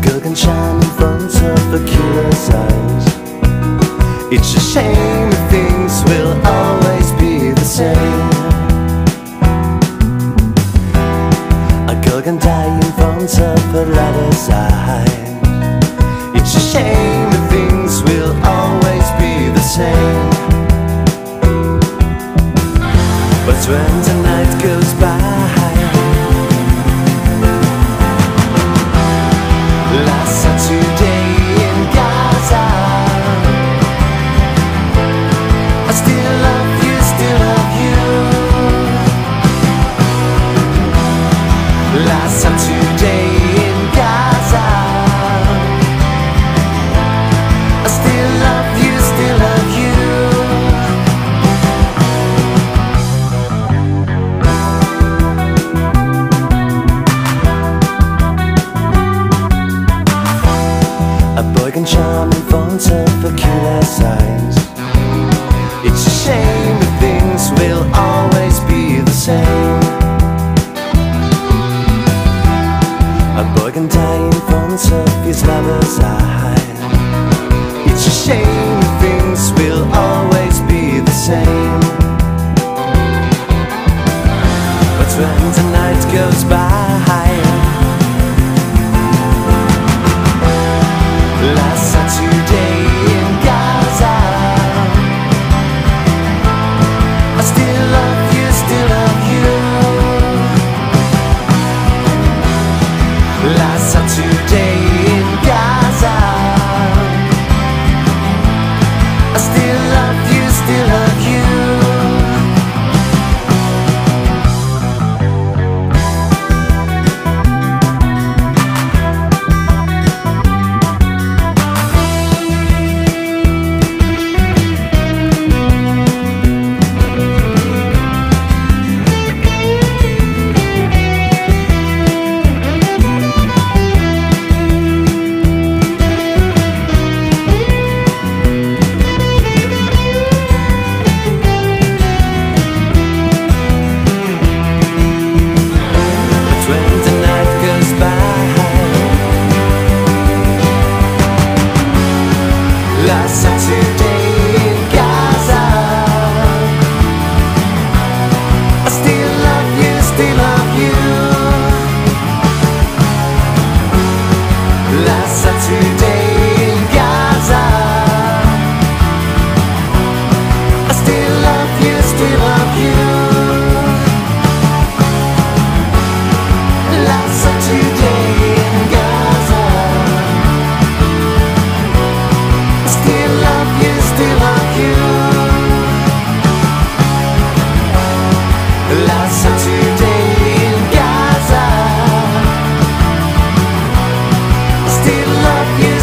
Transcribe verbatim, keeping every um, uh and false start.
girl can shine in front of a killer's eyes. It's a shame that things will always be the same. A girl can die in front of a lover's eyes. It's a shame that things will always be the same. But when the night goes by, last Saturday in Gaza, I still love you, still love you. Last Saturday in Gaza, I still love you, still love you. A boy can charm in front of a killer's eyes. It's a shame that things will always be the same. A boy can die in front of his lover's eyes. It's a shame that things will always be the same. But when the night goes by, last Saturday in Gaza, I still love you, still love you. Last Saturday in Gaza, I still love you, still love you. Last Saturday in Gaza, I still love you, still love you. Last Saturday in Gaza, I still love you, still love you. Last Saturday in Gaza, still love you, still love you. Last Saturday in Gaza, still love you.